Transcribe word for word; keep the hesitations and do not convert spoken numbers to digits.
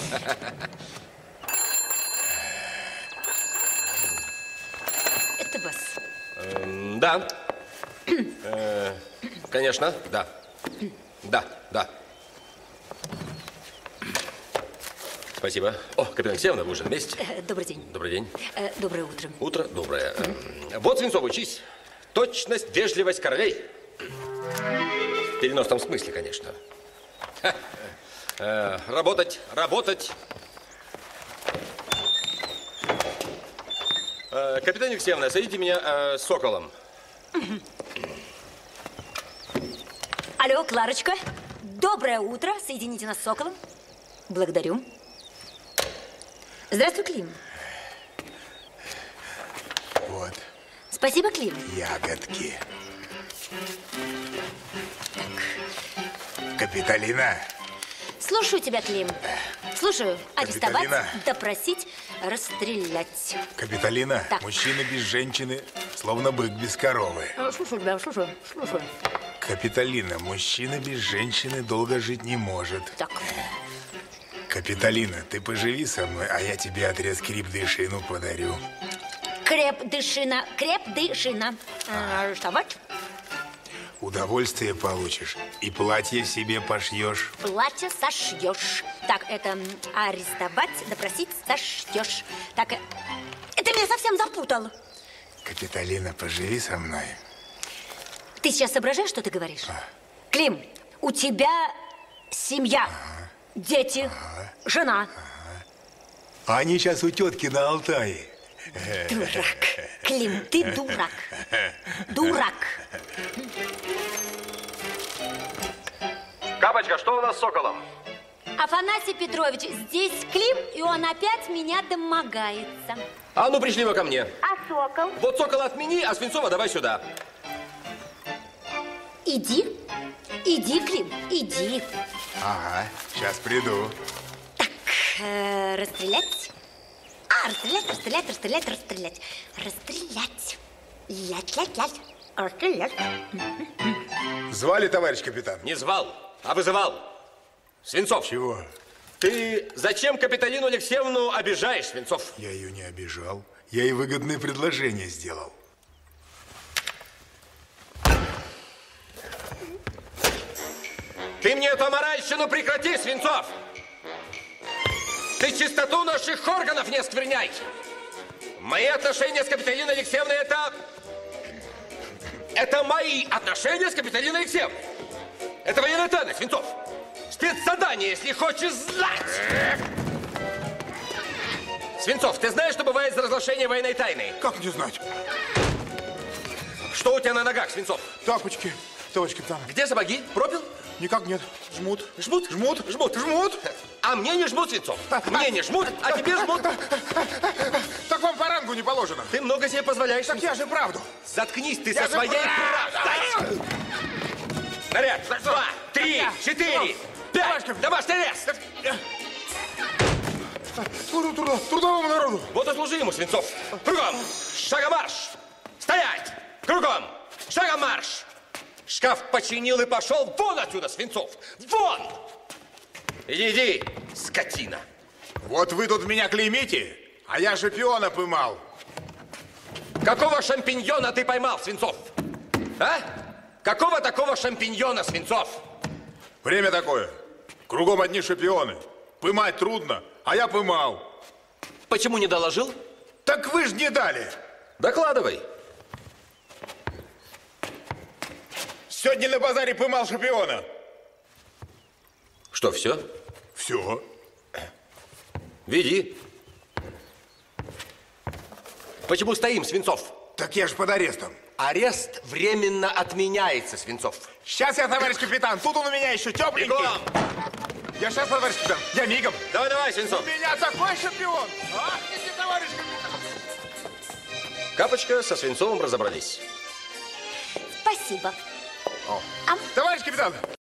Это вас. Эм, да. э, конечно, да. Да, да. Спасибо. О, капитан Алексеевна, вы уже на месте. Э, добрый день. Добрый день. Э, доброе утро. Утро доброе. Э, вот, Свинцов, учись. Точность, вежливость королей. В переносном смысле, конечно. Ха. Э, работать, работать. Э, капитан Алексеевна, садите меня э, с соколом. Алло, Кларочка. Доброе утро. Соедините нас с соколом. Благодарю. Здравствуй, Клим. Вот. Спасибо, Клим. Ягодки. Капитолина. Слушаю тебя, Клим. Слушаю. Арестовать, Капитолина. допросить, расстрелять. Капитолина. Так. Мужчина без женщины, словно бык без коровы. Э, Слушаю тебя, слушаю, слушаю. Капитолина. Мужчина без женщины долго жить не может. Так. Капитолина, ты поживи со мной, а я тебе отрез креп-дышину подарю. Креп-дышина, креп-дышина. Э, Арестовать, Удовольствие получишь и платье себе пошьешь. платье сошьешь. Так, это м, арестовать, допросить, сошьешь. Так, э, ты меня совсем запутал. Капитолина, поживи со мной. Ты сейчас соображаешь, что ты говоришь? Клим, у тебя семья, дети, жена. А они сейчас у тетки на Алтае. Дурак. Клим, ты дурак. Дурак. Капочка, что у нас с соколом? Афанасий Петрович, здесь Клим, и он опять меня домогается. А ну, пришли его ко мне. А сокол? Вот сокола отмени, а Свинцова давай сюда. Иди. Иди, Клим, иди. Ага, сейчас приду. Э, расстрелять? А, расстрелять, расстрелять, расстрелять, расстрелять. Расстрелять. Лять, лять, лять. Расстрелять. Звали, товарищ капитан? Не звал, а вызывал. Свинцов. Чего? Ты зачем Капитолину Алексеевну обижаешь, Свинцов? Я ее не обижал. Я ей выгодное предложение сделал. Ты мне эту аморальщину прекрати, Свинцов! Ты чистоту наших органов не оскверняй! Мои отношения с Капитолиной Алексеевной это... Это мои отношения с Капитолиной Алексеевной! Это военная тайна, Свинцов! Спецзадание, если хочешь знать! Свинцов, ты знаешь, что бывает за разглашение военной тайны? Как не знать? Что у тебя на ногах, Свинцов? Тапочки, товарищ капитан. Где сапоги? Пропил? Никак нет. Жмут. Жмут? Жмут. Жмут. Жмут. А мне не жмут, Свинцов. Мне не жмут, а тебе жмут. Так вам по рангу не положено. Ты много себе позволяешь. Так я же правду. Заткнись ты Я со же своей прав. правдой. Наряд. Два, три, четыре, пять. Домашний арест. Служу труда, трудовому народу. Вот и служи ему, Свинцов. Кругом. Шагом марш. Стоять. Кругом. Шагом марш. Шкаф починил и пошел вон отсюда, Свинцов. Вон. Иди, иди, скотина. Вот вы тут меня клеймите, а я шампиона поймал. Какого шампиньона ты поймал, Свинцов? А? Какого такого шампиньона, Свинцов? Время такое. Кругом одни шампионы. Поймать трудно, а я поймал. Почему не доложил? Так вы ж не дали. Докладывай. Сегодня на базаре поймал шампиона. Что, все? Все. Веди. Почему стоим, Свинцов? Так я ж под арестом. Арест временно отменяется, Свинцов. Сейчас я, товарищ капитан. Тут он у меня еще тепленький. Бегом! Я сейчас, товарищ капитан. Я мигом. Давай, давай, Свинцов. У меня такой шампион. Ах, иди, товарищ капитан. Капочка со Свинцовым разобрались. Спасибо. Товарищ капитан.